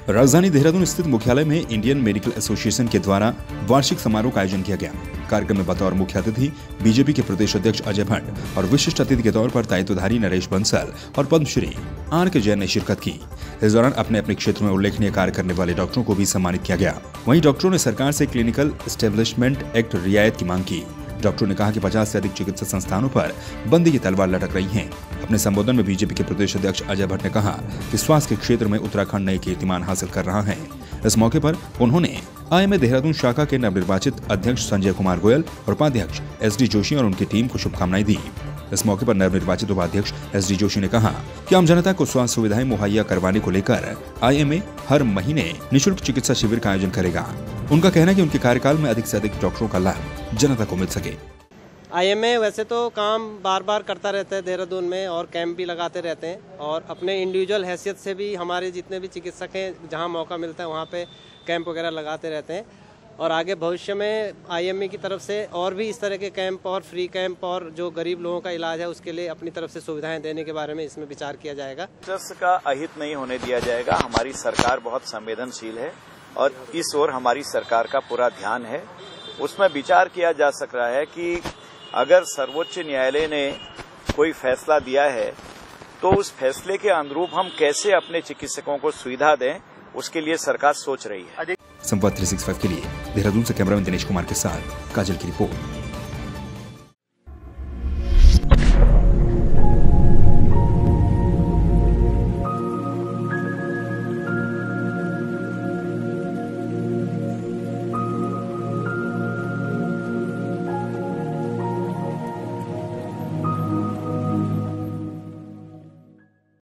राजधानी देहरादून स्थित मुख्यालय में इंडियन मेडिकल एसोसिएशन के द्वारा वार्षिक समारोह का आयोजन किया गया। कार्यक्रम में बतौर मुख्य अतिथि बीजेपी के प्रदेश अध्यक्ष अजय भट्ट और विशिष्ट अतिथि के तौर पर दायित्वधारी नरेश बंसल और पद्मश्री आर.के. जैन ने शिरकत की। इस दौरान अपने अपने क्षेत्र में उल्लेखनीय कार्य करने वाले डॉक्टरों को भी सम्मानित किया गया। वहीं डॉक्टरों ने सरकार से क्लिनिकल एस्टेब्लिशमेंट एक्ट रियायत की मांग की। डॉक्टरों ने कहा कि 50 से अधिक चिकित्सा संस्थानों पर बंदी की तलवार लटक रही है। अपने संबोधन में बीजेपी के प्रदेश अध्यक्ष अजय भट्ट ने कहा कि स्वास्थ्य के क्षेत्र में उत्तराखंड नए कीर्तिमान हासिल कर रहा है। इस मौके पर उन्होंने आईएमए देहरादून शाखा के नवनिर्वाचित अध्यक्ष संजय कुमार गोयल और उपाध्यक्ष एस.डी. जोशी और उनकी टीम को शुभकामनाएं दी। इस मौके पर नवनिर्वाचित उपाध्यक्ष एस.डी. जोशी ने कहा कि आम जनता को स्वास्थ्य सुविधाएं मुहैया करवाने को लेकर आईएमए हर महीने निःशुल्क चिकित्सा शिविर का आयोजन करेगा। उनका कहना है कि उनके कार्यकाल में अधिक से अधिक डॉक्टरों का लाभ जनता को मिल सके। आईएमए वैसे तो काम बार बार करता रहता है देहरादून में और कैंप भी लगाते रहते हैं और अपने इंडिविजुअल हैसियत से भी हमारे जितने भी चिकित्सक हैं जहां मौका मिलता है वहां पे कैंप वगैरह लगाते रहते हैं और आगे भविष्य में आईएमए की तरफ से और भी इस तरह के कैंप और फ्री कैंप और जो गरीब लोगों का इलाज है उसके लिए अपनी तरफ से सुविधाएं देने के बारे में इसमें विचार किया जाएगा। डॉक्टर्स का अहित नहीं होने दिया जाएगा। हमारी सरकार बहुत संवेदनशील है और इस ओर हमारी सरकार का पूरा ध्यान है। उसमें विचार किया जा सक रहा है कि अगर सर्वोच्च न्यायालय ने कोई फैसला दिया है तो उस फैसले के अनुरूप हम कैसे अपने चिकित्सकों को सुविधा दें, उसके लिए सरकार सोच रही है। संवाद 365 के लिए देहरादून से कैमरामैन दिनेश कुमार के साथ काजल की रिपोर्ट।